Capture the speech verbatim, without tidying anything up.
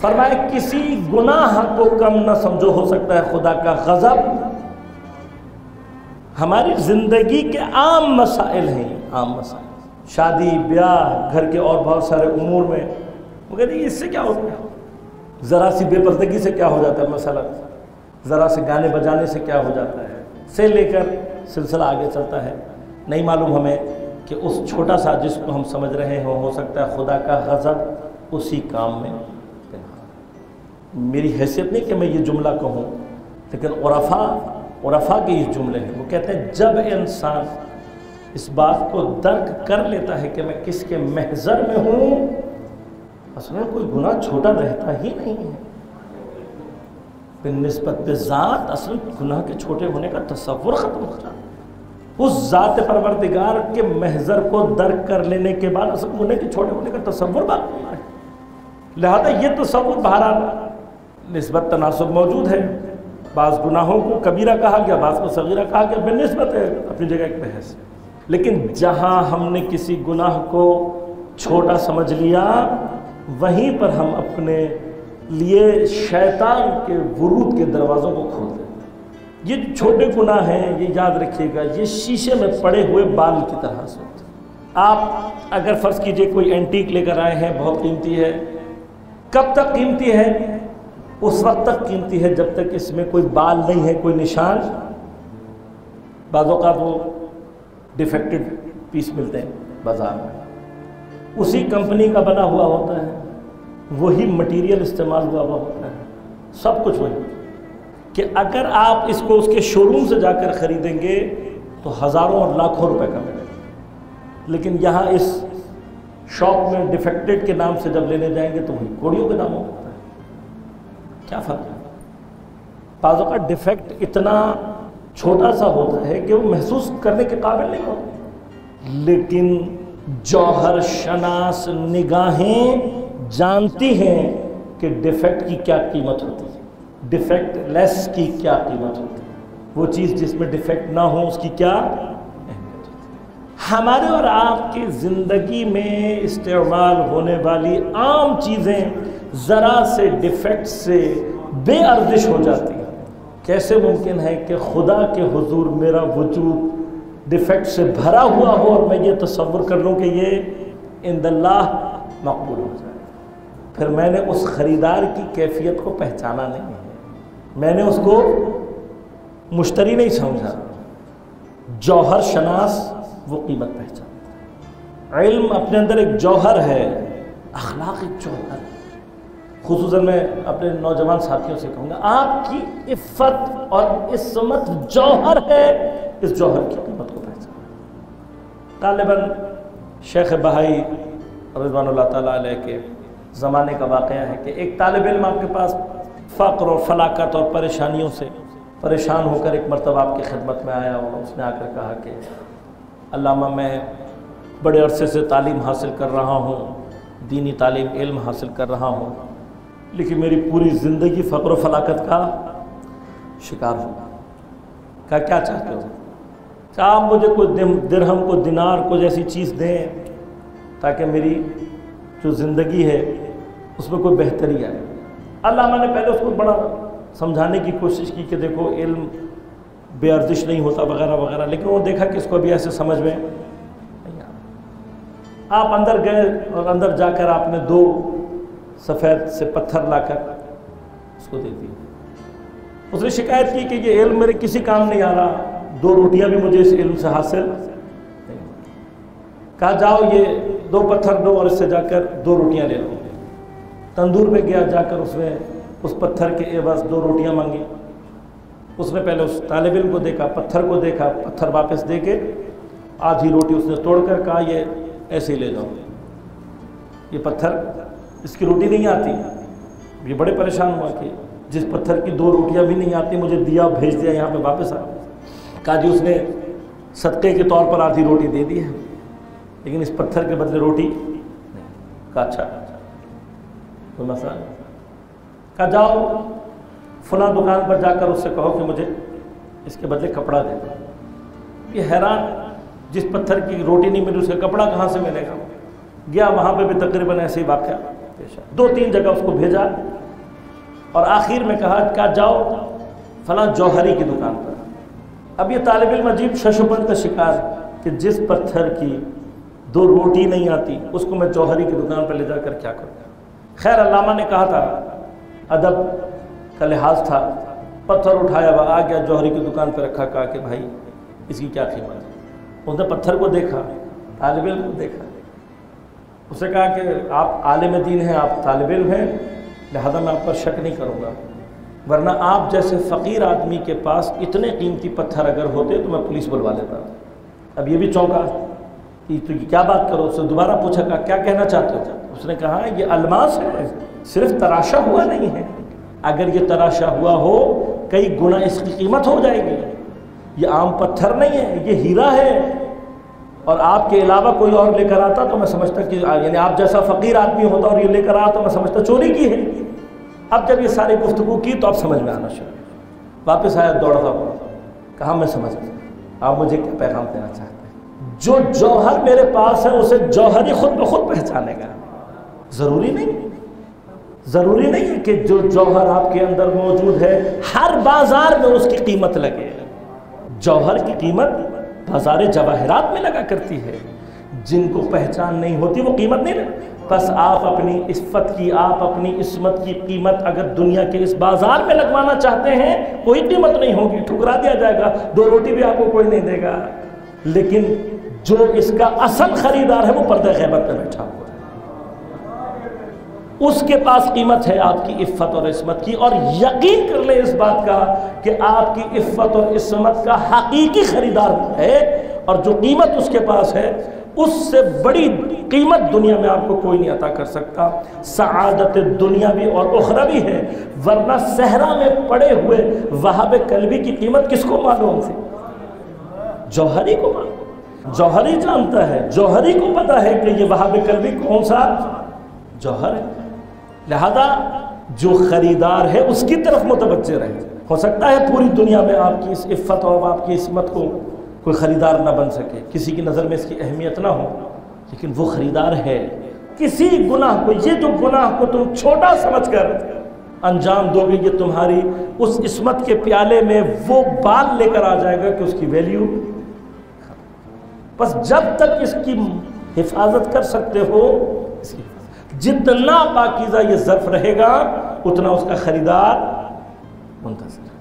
فرمایا کسی گناہ کو کم نہ سمجھو، ہو سکتا ہے خدا کا غضب۔ ہماری زندگی کے عام مسائل ہیں، عام مسائل، شادی بیاہ، گھر کے اور بہت سارے امور میں وہ کہتے ہیں اس سے کیا ہوتا ہے، ذرا سی بے پردگی سے کیا ہو جاتا ہے، مسئلہ ذرا سے گانے بجانے سے کیا ہو جاتا ہے، سے لے کر سلسلہ آگے چلتا ہے۔ نہیں معلوم ہمیں کہ اس چھوٹا سا جس کو ہم سمجھ رہے ہیں ہو سکتا ہے خدا کا غضب اسی کام میں۔ میری حیثیت نہیں کہ میں یہ جملہ کہوں، لیکن عرفاء عرفاء کے یہ جملے ہیں، وہ کہتے ہیں جب انسان اس بات کو درک کر لیتا ہے کہ میں کس کے محضر میں ہوں، اصل میں کوئی گناہ چھوٹا رہتا ہی نہیں ہے، بالنسبت بے ذات اصل گناہ کے چھوٹے ہونے کا تصور ختم ہو جاتا ہے۔ اس ذات پروردگار کے محضر کو درک کر لینے کے بعد اصل گناہ کے چھوٹے ہونے کا تصور باقی نہیں ہے۔ لہذا یہ تصور بہرحال نسبت تناسب موجود ہے، بعض گناہوں کو کبیرہ کہا گیا، بعض کو صغیرہ کہا گیا، بالنسبت ہے اپنی جگہ ایک بحث۔ لیکن جہاں ہم نے کسی گناہ کو چھوٹا سمجھ لیا، وہیں پر ہم اپنے لیے شیطان کے ورود کے دروازوں کو کھول دیں۔ یہ چھوٹے گناہ ہیں، یہ یاد رکھیے گا، یہ شیشے میں پڑے ہوئے بال کی طرح سے ہوتے ہیں۔ آپ اگر فرض کیجئے کوئی اینٹیک لے کر آئے ہیں، بہت قیمتی ہے، کب تک قیمتی ہے؟ اس وقت تک قیمتی ہے جب تک اس میں کوئی بال نہیں ہے، کوئی نشان۔ بعض اوقات وہ ڈیفیکٹڈ پیس ملتے ہیں بازار میں، اسی کمپنی کا بنا ہوا ہوتا ہے، وہی مٹیریل استعمال ہوا ہوا ہوتا ہے، سب کچھ وہی، کہ اگر آپ اس کو اس کے شو روم سے جا کر خریدیں گے تو ہزاروں اور لاکھوں روپے کا ملے گا، لیکن یہاں اس شاپ میں ڈیفیکٹڈ کے نام سے جب لینے جائیں گے تو وہی کوڑیوں کے نام ہوتا ہے۔ کیا فرق ہے؟ بعض اوقات ڈیفیکٹ اتنا چھوٹا سا ہوتا ہے کہ وہ محسوس کرنے کے قابل نہیں ہوتا، لیکن جوہر شناس نگاہیں جانتی ہیں کہ ڈیفیکٹ کی کیا قیمت ہوتی ہے، ڈیفیکٹ لیس کی کیا قیمت ہوتی ہے، وہ چیز جس میں ڈیفیکٹ نہ ہو اس کی کیا اہمیت ہوتی ہے۔ ہمارے اور آپ کی زندگی میں استعمال ہونے والی عام چیزیں ذرا سے ڈیفیکٹ سے بے ارزش ہو جاتی ہیں۔ کیسے ممکن ہے کہ خدا کے حضور میرا وجود ڈیفیکٹ سے بھرا ہوا ہو اور میں یہ تصور کر لوں کہ یہ عند اللہ مقبول ہو جائے؟ پھر میں نے اس خریدار کی کیفیت کو پہچانا نہیں ہے، میں نے اس کو مشتری نہیں سمجھا، جوہر شناس وہ قیمت پہچانتا ہے۔ علم اپنے اندر ایک جوہر ہے، اخلاق ایک جوہر ہے۔ خصوصاً میں اپنے نوجوان ساتھیوں سے کہوں گا، آپ کی عفت اور عصمت جوہر ہے، اس جوہر کی قیمت کو پہچانا۔ غالباً شیخ بہائی رضوان اللہ تعالیٰ علیہ کے زمانے کا واقعہ ہے کہ ایک طالب علم آپ کے پاس فقر اور فلاکت اور پریشانیوں سے پریشان ہو کر ایک مرتبہ آپ کی خدمت میں آیا، اور اس نے آ کر کہا کہ علامہ میں بڑے عرصے سے تعلیم حاصل کر رہا ہوں، دینی تعلیم علم حاصل کر رہا ہوں، لیکن میری پوری زندگی فقر و فلاکت کا شکار ہوں۔ کہا کیا چاہتے ہو؟ کہا آپ مجھے کوئی درہم کو دینار کو جیسی چیز دیں تاکہ میری جو زندگی ہے اس میں کوئی بہتری آئے۔ علامہ نے پہلے اس کو بڑا سمجھانے کی کوشش کی کہ دیکھو علم بے ارزش نہیں ہوتا وغیرہ وغیرہ، لیکن وہ دیکھا کہ اس کو ابھی ایسے سمجھ میں نہیں آ۔ آپ اندر گئے اور اندر جا کر آپ نے دو سفید سے پتھر لا کر اس کو دے دی۔ اس نے شکایت کی کہ یہ علم میرے کسی کام نہیں آ رہا، دو روٹیاں بھی مجھے اس علم سے حاصل نہیں۔ کہا جاؤ یہ دو پتھر دو اور اس سے جا کر دو روٹیاں لے لو۔ تندور میں گیا، جا کر اس نے اس پتھر کے عوض دو روٹیاں مانگی۔ اس نے پہلے اس طالب علم کو دیکھا، پتھر کو دیکھا، پتھر واپس دے کے آدھی روٹی اس نے توڑ کر کہا یہ ایسے ہی لے جاؤ، یہ پتھر اس کی روٹی نہیں آتی۔ یہ بڑے پریشان ہوا کہ جس پتھر کی دو روٹیاں بھی نہیں آتی مجھے دیا بھیج دیا یہاں پہ واپس آ۔ کہا جی اس نے صدقے کے طور پر آدھی روٹی دے دی ہے، لیکن اس پتھر کے بدلے روٹی نہیں۔ کہا اچھا کوئی مسئلہ نہیں۔ کہا جاؤ فلاں دکان پر جا کر اس سے کہو کہ مجھے اس کے بدلے کپڑا دے دو۔ یہ حیران، جس پتھر کی روٹی نہیں ملی اس کا کپڑا کہاں سے ملے گا؟ گیا وہاں پہ بھی تقریباً ایسے ہی واقعہ پیش آیا، دو تین جگہ اس کو بھیجا اور آخر میں کہا کہ جاؤ فلاں جوہری کی دکان پر۔ اب یہ طالب علم عجیب ششوپن کا شکار کہ جس پتھر کی دو روٹی نہیں آتی اس کو میں جوہری کی دکان پر لے جا کر کیا کروں۔ خیر علامہ نے کہا تھا، ادب کا لحاظ تھا، پتھر اٹھایا وہ آ گیا جوہری کی دکان پہ رکھا، کہا کہ بھائی اس کی کیا قیمت ہے؟ اس نے پتھر کو دیکھا، طالب علم کو دیکھا، اسے کہا کہ آپ عالم دین ہیں، آپ طالب علم ہیں، لہذا میں آپ پر شک نہیں کروں گا، ورنہ آپ جیسے فقیر آدمی کے پاس اتنے قیمتی پتھر اگر ہوتے تو میں پولیس بلوا لیتا۔ اب یہ بھی چونکا کہ تو یہ کیا بات کرو، اس سے دوبارہ پوچھا کہ کیا کہنا چاہتے ہو؟ اس نے کہا یہ الماس ہے، صرف تراشا ہوا نہیں ہے، اگر یہ تراشا ہوا ہو کئی گنا اس کی قیمت ہو جائے گی، یہ عام پتھر نہیں ہے، یہ ہیرا ہے، اور آپ کے علاوہ کوئی اور لے کر آتا تو میں سمجھتا کہ یعنی آپ جیسا فقیر آدمی ہوتا اور یہ لے کر آتا تو میں سمجھتا چوری کی ہے۔ اب جب یہ ساری گفتگو کی تو اب سمجھ میں آنا شروع، واپس آیا دوڑتا ہوا، کہا میں سمجھ گیا، آپ مجھے کیا پیغام دینا چاہتے ہیں؟ جو جوہر میرے پاس ہے اسے جوہر ہی خود بخود پہچانے گا، ضروری نہیں ضروری نہیں ہے کہ جو جوہر آپ کے اندر موجود ہے ہر بازار میں اس کی قیمت لگے۔ جوہر کی قیمت بازار جواہرات میں لگا کرتی ہے، جن کو پہچان نہیں ہوتی وہ قیمت نہیں لگتی۔ بس آپ اپنی عفت کی، آپ اپنی عصمت کی قیمت اگر دنیا کے اس بازار میں لگوانا چاہتے ہیں کوئی قیمت نہیں ہوگی، ٹھکرا دیا جائے گا، دو روٹی بھی آپ کو کوئی نہیں دے گا، لیکن جو اس کا اصل خریدار ہے وہ پردہ غیبت میں بیٹھا ہوا ہے، اس کے پاس قیمت ہے آپ کی عفت اور عصمت کی، اور یقین کر لیں اس بات کا کہ آپ کی عفت اور عصمت کا حقیقی خریدار ہے، اور جو قیمت اس کے پاس ہے اس سے بڑی قیمت دنیا میں آپ کو کوئی نہیں عطا کر سکتا۔ سعادت دنیاوی اور اخروی ہے، ورنہ صحرا میں پڑے ہوئے وہاب قلبی کی قیمت کس کو معلوم تھی؟ جوہری کو معلوم، جوہری جانتا ہے، جوہری کو پتا ہے کہ یہ وہاب قلبی کون سا جوہر ہے، لہذا جو خریدار ہے اس کی طرف متوجہ رہے۔ ہو سکتا ہے پوری دنیا میں آپ کی اس عفت اور آپ کی عصمت کو کوئی خریدار نہ بن سکے، کسی کی نظر میں اس کی اہمیت نہ ہو، لیکن وہ خریدار ہے۔ کسی گناہ کو، یہ جو گناہ کو تم چھوٹا سمجھ کر انجام دو گے، یہ تمہاری اس عصمت کے پیالے میں وہ بال لے کر آ جائے گا کہ اس کی ویلیو، بس جب تک اس کی حفاظت کر سکتے ہو، اس کی جتنا پاکیزہ یہ ظرف رہے گا اتنا اس کا خریدار منتظر۔